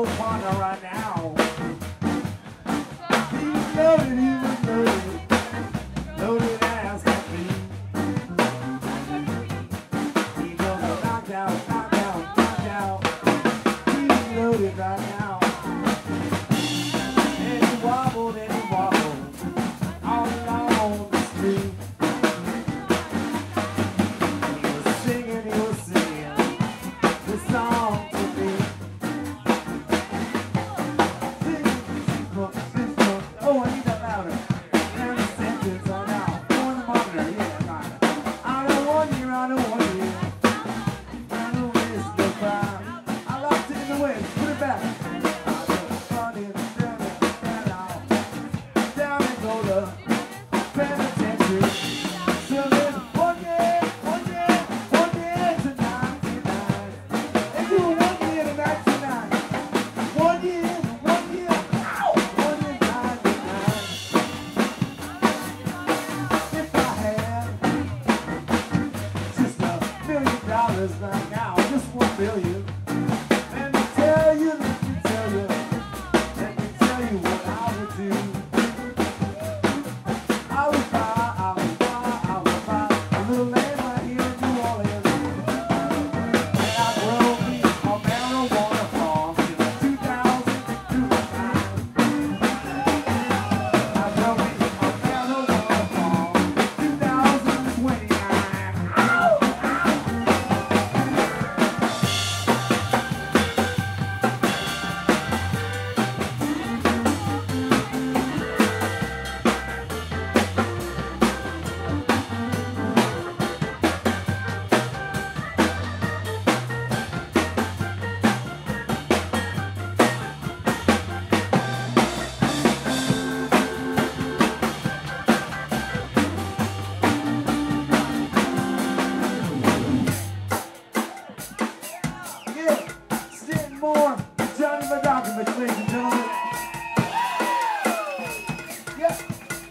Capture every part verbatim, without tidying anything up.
partner right now. He's loaded, he was loaded, loaded as can be. He goes knocked out, knocked out, knocked out. He's loaded right now. And he wobbled and he wobbled all along the street. He was singing, he was singing this song to me. Oh, I need that louder. And the sentence on out. Go in the monitor, yeah, right. I don't want you, I don't want you. I don't waste no time. I locked it in the way, put it back. I don't run in, down it, down out. Down and go to penitentiary. So there's one year, one year, one year to ninety-nine. And you were one year to ninety-nine. One year, one year, ow! One year to ninety-nine. If I had just a million dollars right now, just one billion, let me tell you, let me tell you, let me tell you what I would do. I would buy, I would buy, I would buy a little land right here in New Orleans. And I'd grow me a marijuana farm in two thousand twenty-nine. I'd grow me a marijuana farm in two thousand twenty-nine. Ow! Yeah, Stanton Moore, Johnny Bogdanovich, ladies and gentlemen. Yeah.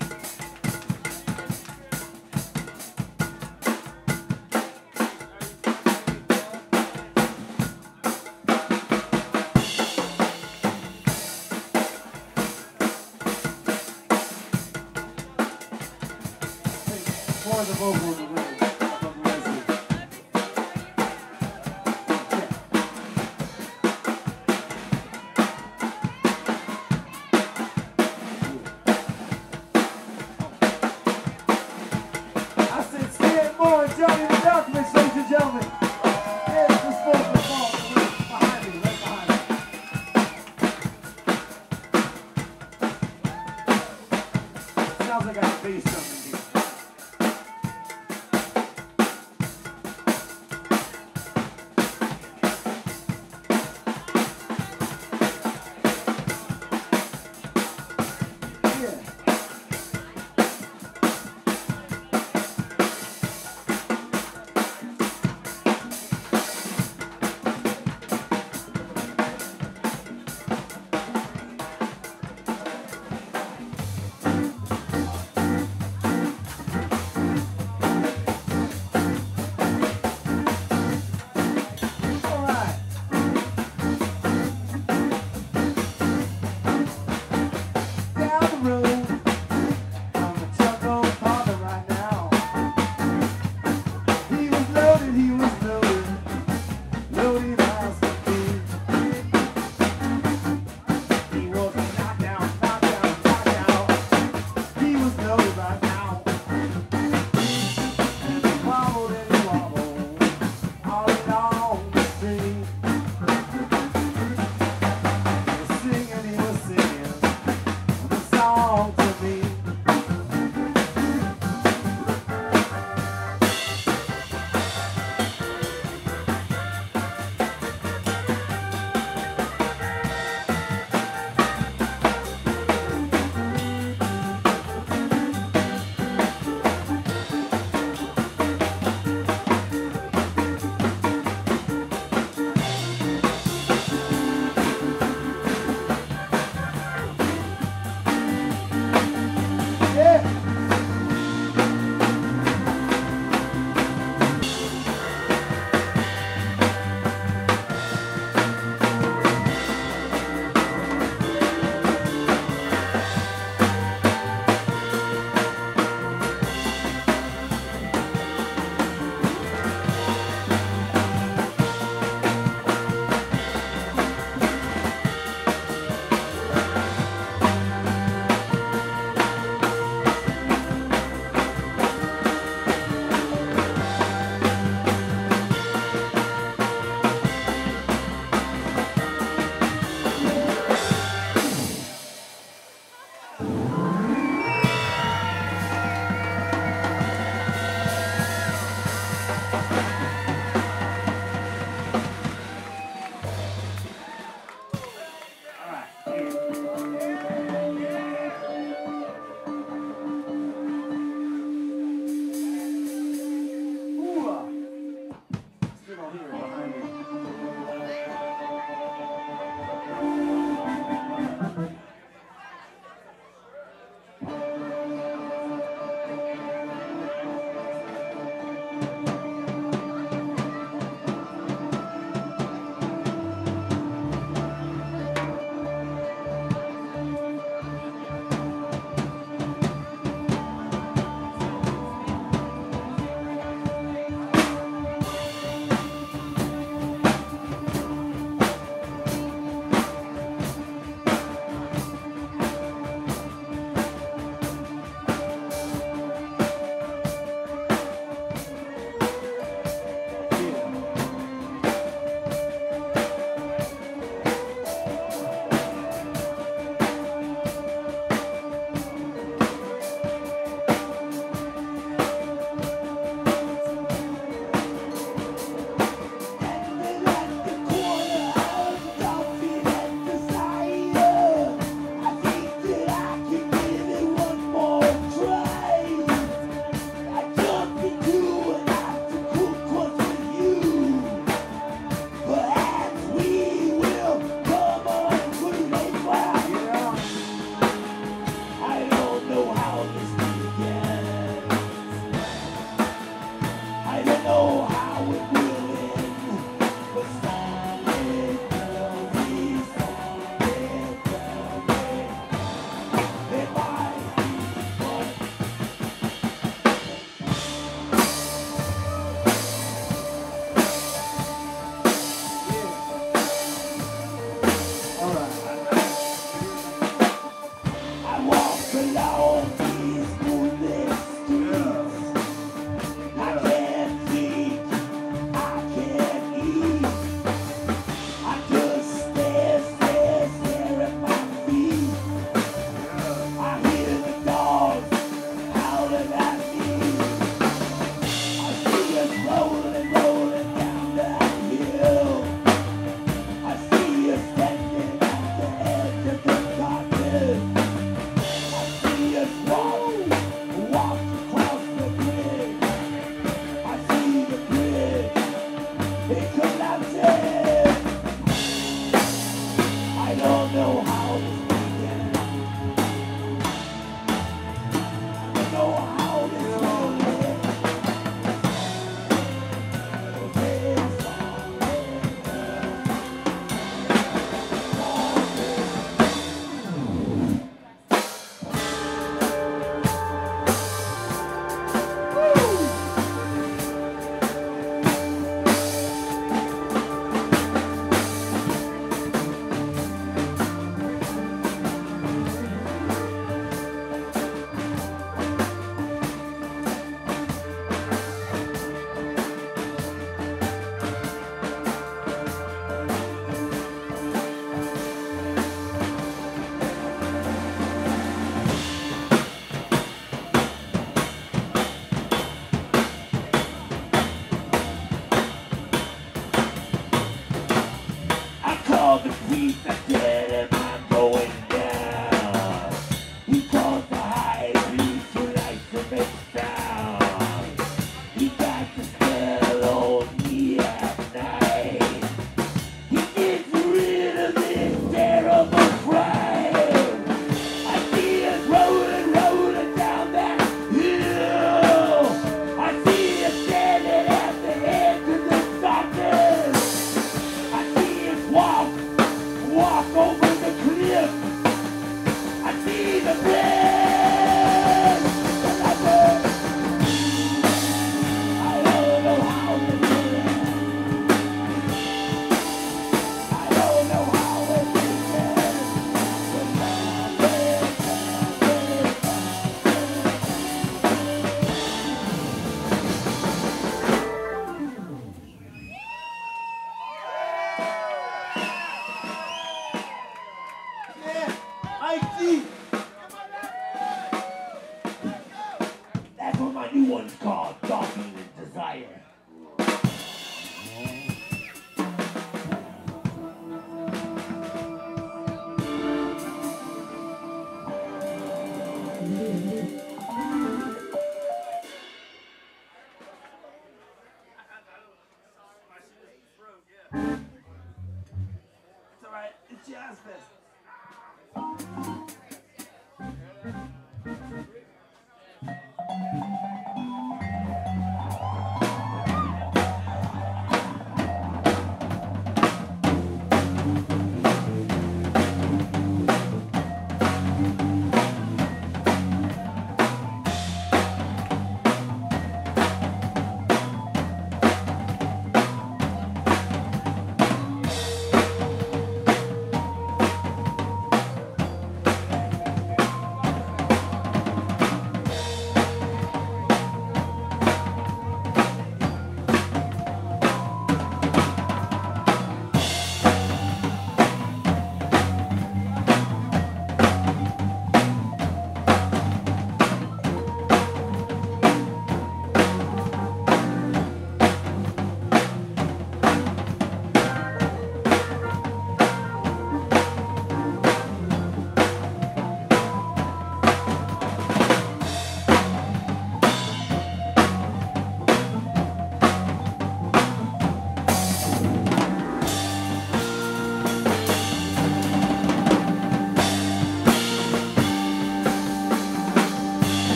For the vocals, the lyrics, the Leslie. I said, Stanton Moore and Johnny Bogdanovich, ladies and gentlemen. Yeah, this is supposed to fall behind me, right behind me. Sounds like I have bass drum in here.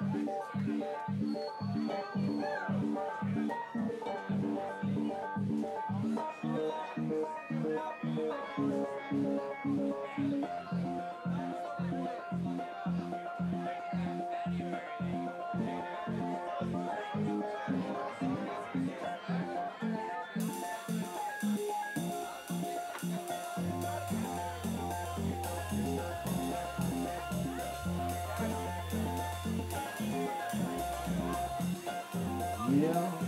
Yeah.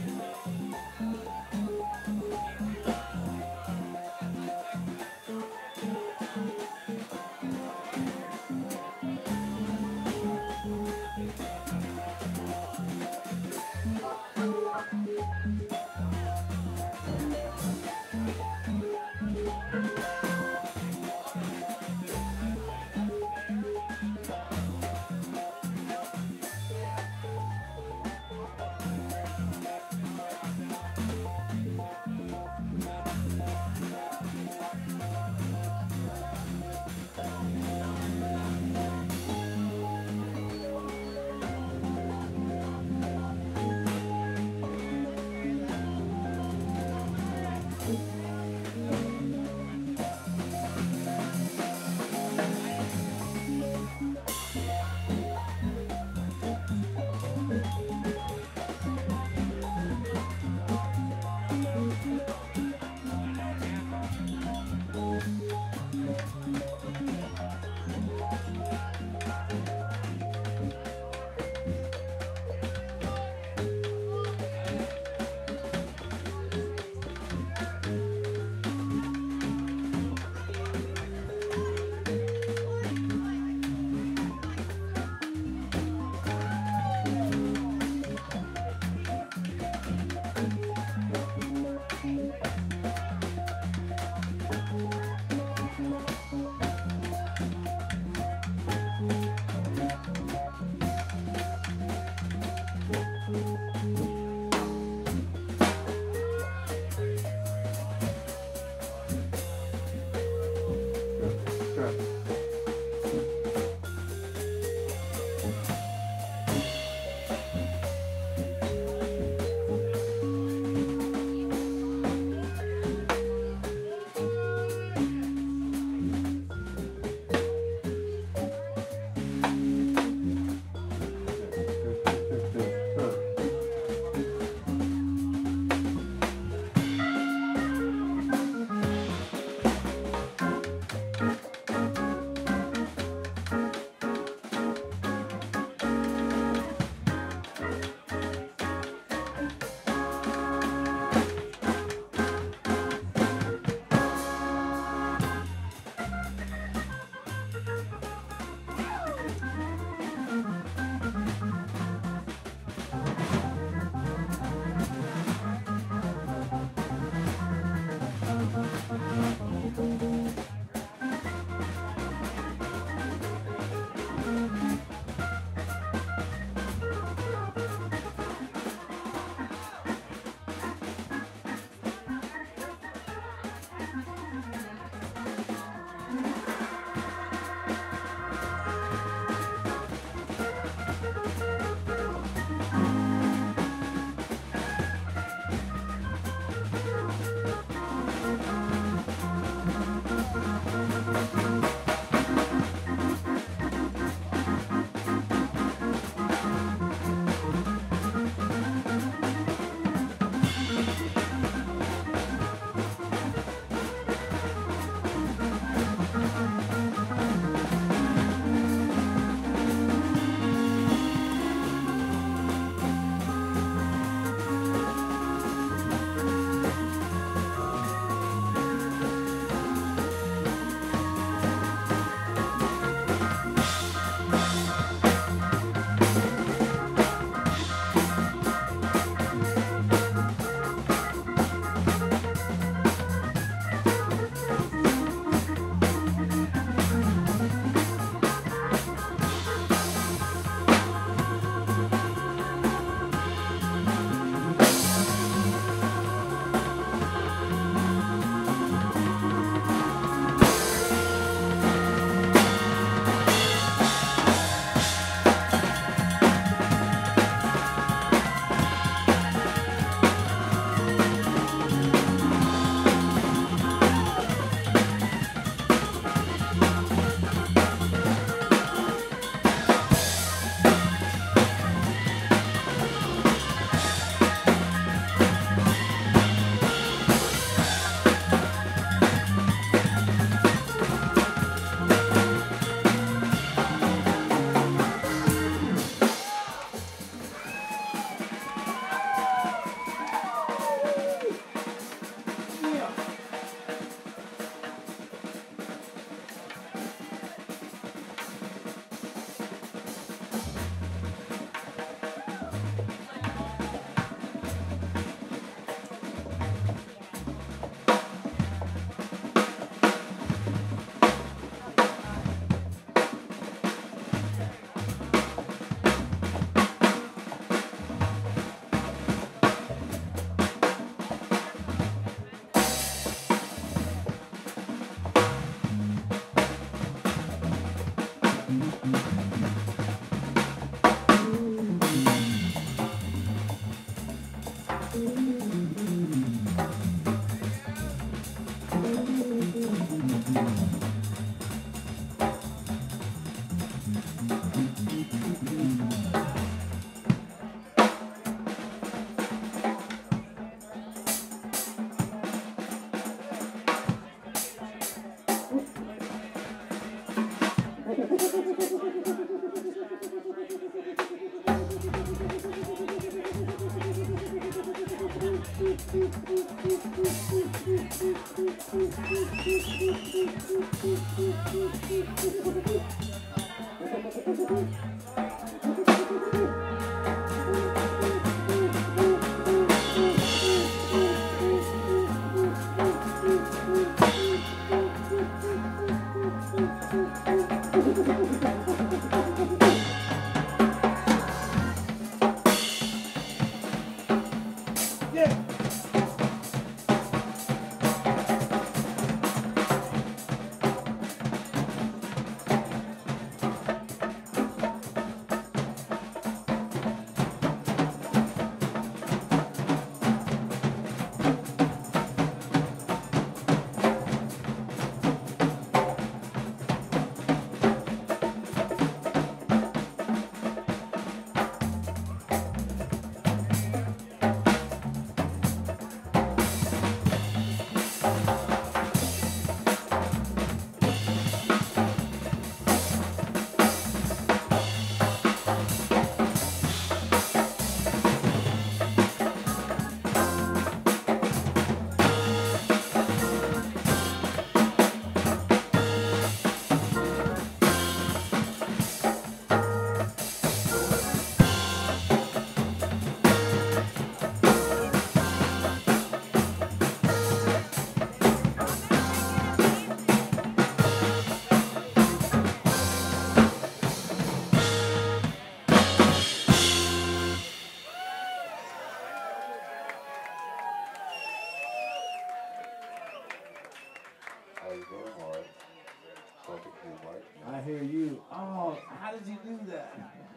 I hear you. Oh, how did you do that?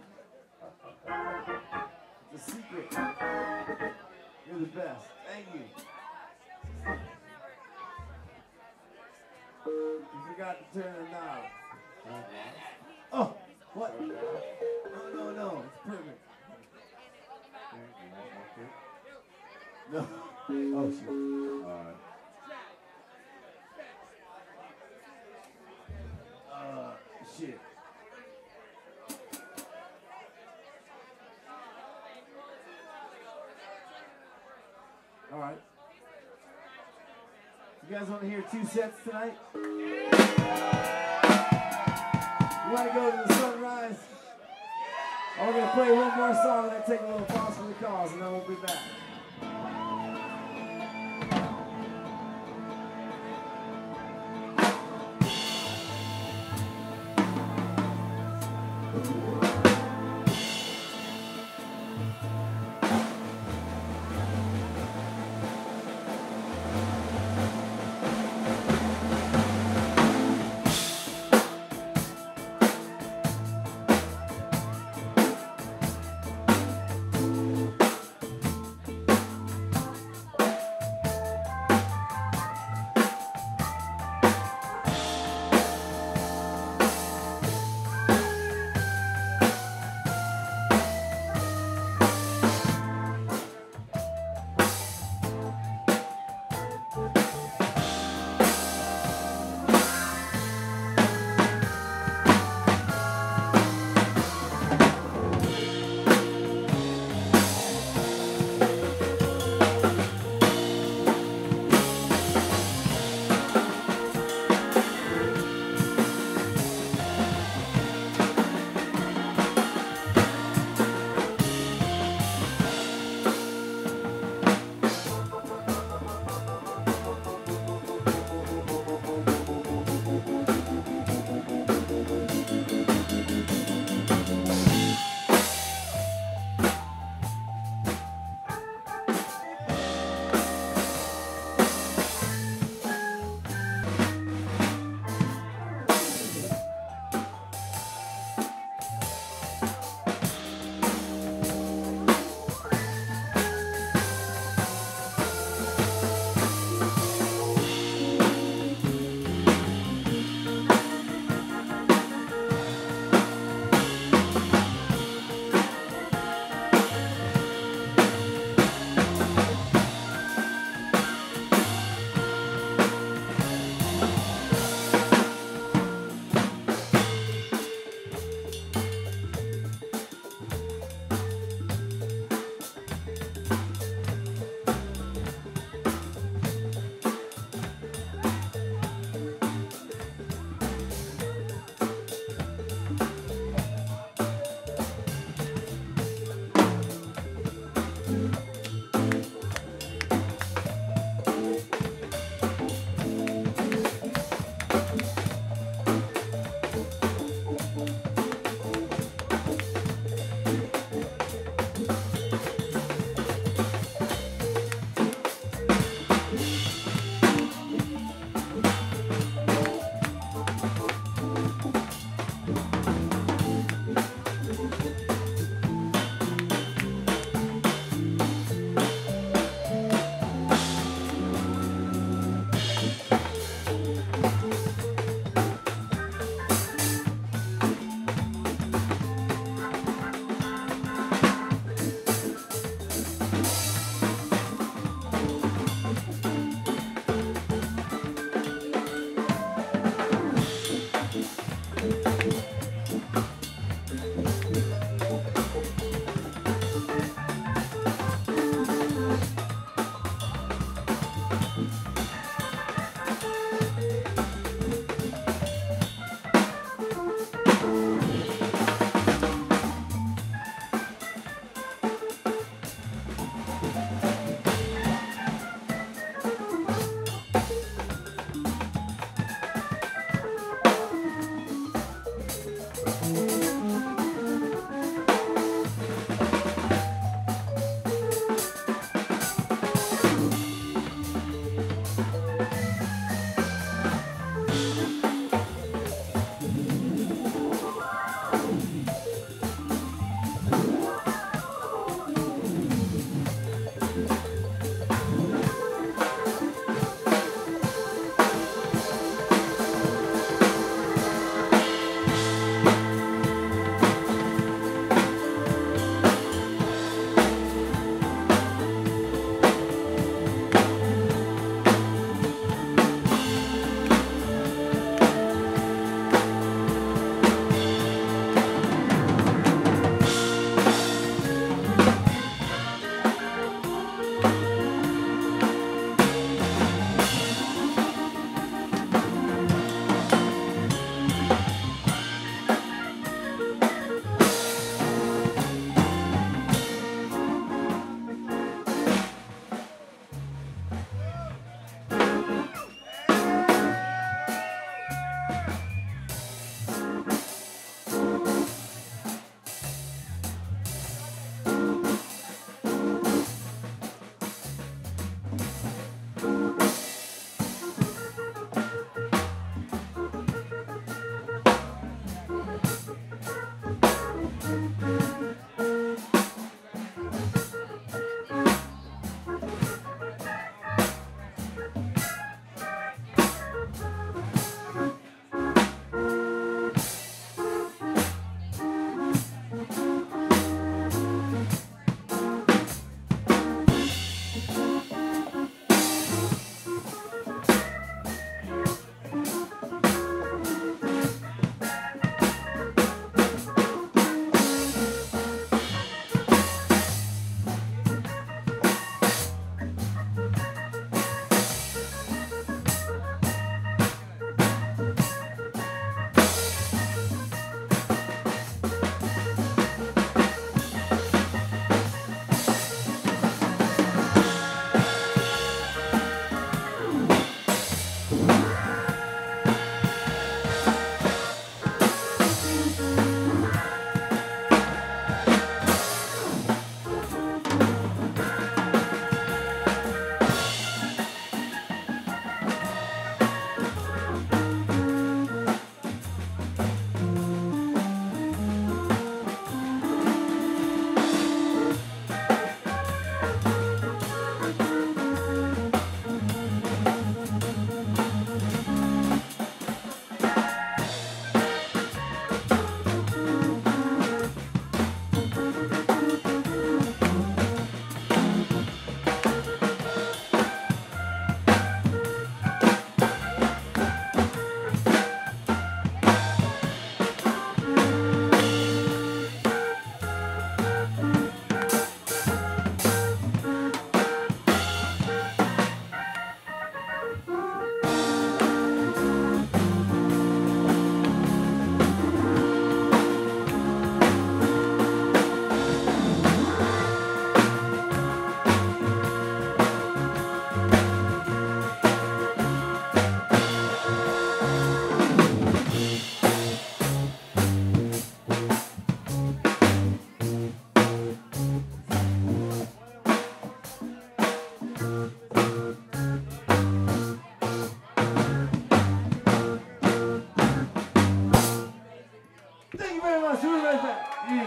It's a secret. You're the best. Thank you. You forgot to turn the knob. Oh, what? No, no, no. It's perfect. No. Oh, shit. All right. Uh, shit. All right. You guys want to hear two sets tonight? You want to go to the sunrise? Oh, we're going to play one more song and then take a little pause for the cause, and then we'll be back.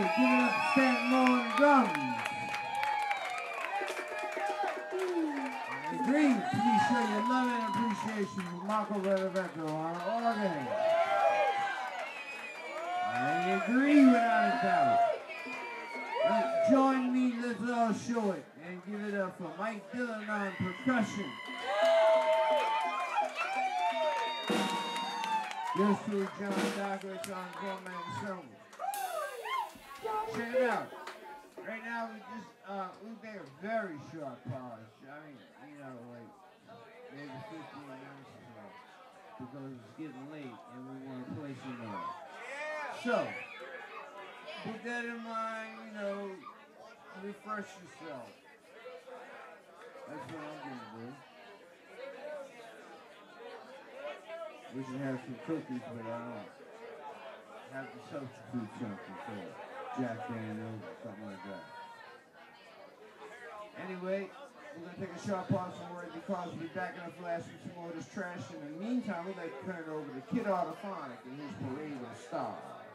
Give it up to Stanton Moore on the drums. And green, please show your love and appreciation for Marco Bellaveco on the organ. I agree without a doubt. Let's join me, let's all show it. And give it up for Mike Dillon on percussion. Yours truly, John Douglas on drum and cymbals. Check it out. Right now we just, uh, we take a very short pause. I mean, you know, like maybe fifteen minutes or so. Because it's getting late and we want to play some more. So, keep that in mind, you know, refresh yourself. That's what I'm going to do. We should have some cookies, but I don't have to substitute something for it. Jack Daniels or something like that. Anyway, we're going to take a short pause from Roy because we'll be back in a flash with some more of this trash. In the meantime, we'd like to turn it over to Kid Autophonic and his Parade of Stars.